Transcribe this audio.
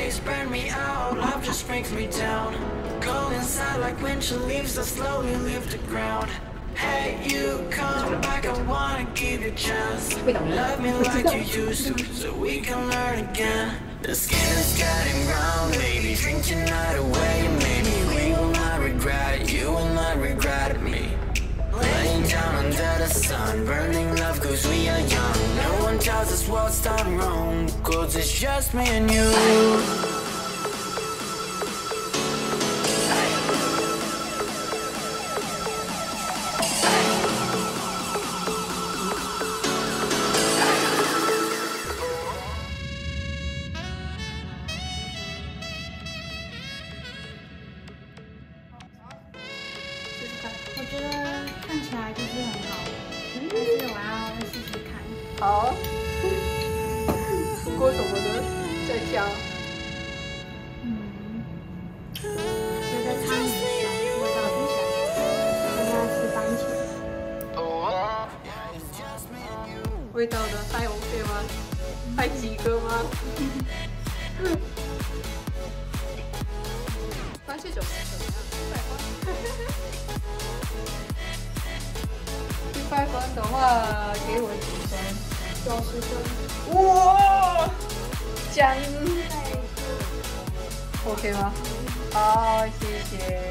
ways burn me out, love just brings me down. Go inside like winter leaves that slowly leave the ground. Hey, you come back, I wanna give you a chance. Love me like you used to, so we can learn again. The skin is getting brown, baby, drink your night away. Maybe we will not regret it, you will not regret me. Laying down under the sun, burning love cause we are young. No one tells us what's done wrong, cause it's just me and you. 我觉得看起来就是很好，但是我要试试看。 好，锅什么的在家。 觉得汤很香，味道很香。我要吃番茄。 味道的还 OK 吗？还及格吗？番茄酒怎么样？100分的话，给我几分？90分。哇，奖！OK 吗？好，谢谢。